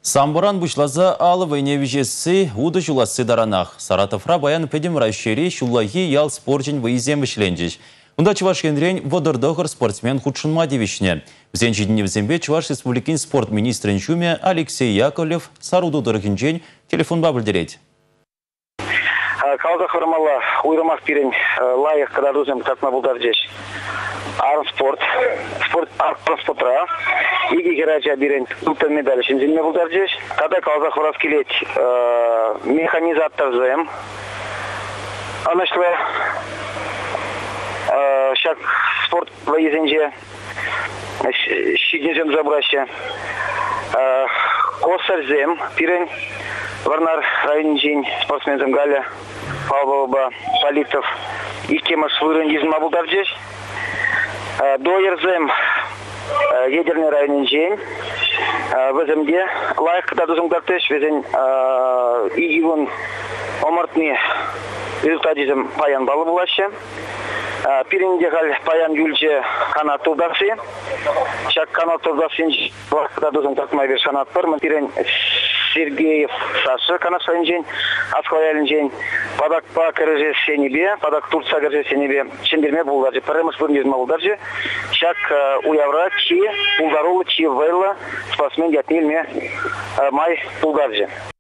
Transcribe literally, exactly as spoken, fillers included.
Самбуран бушлаза алывы невежесі уды жуласы даранах. Саратовра баян педем расшири шуллахи ял спортжен выезем вишленджиш. Унда Чувашкенрен водырдығыр спортсмен худшынма девишне. Взен жидіне взембе Чуваш республикин спорт министрин чуме Алексей Яковлев саруду дыргинжен телефонба білдерет. Калда хормала уйрамах пирен лайық кададузем татма булдаржеш. Арм спорт, спорт арм иги герача бирен тутан медаль шинзинме булдаржеш. Када калда хорас келет механизатор зем. Анашлы шак спорт выезенже шиднезем забраще. Косар зем пирен Варнар районжин спортсмензем Галя Павлова Политов икемаш вырын изма булдаржеш. Доерзем ядерный районжин веземде лайық кададузым гартеш везен игивон омартны результатизм паян балы булаще. Пиринде гал паян юльче канат турдасы. Шак канат турдасын кададузым такмай бер шанат бар. Пирен Сергеев Саша канат сайынжен, асқалайынжен, падак па кіріже сенебе, падак турца кіріже сенебе, шендерме бұлдаржы, піріміш бұрын бұлдаржы, шак уявра, чи, бұлдарулы, чи вайла, спортсмен ятнелме май бұлдаржы.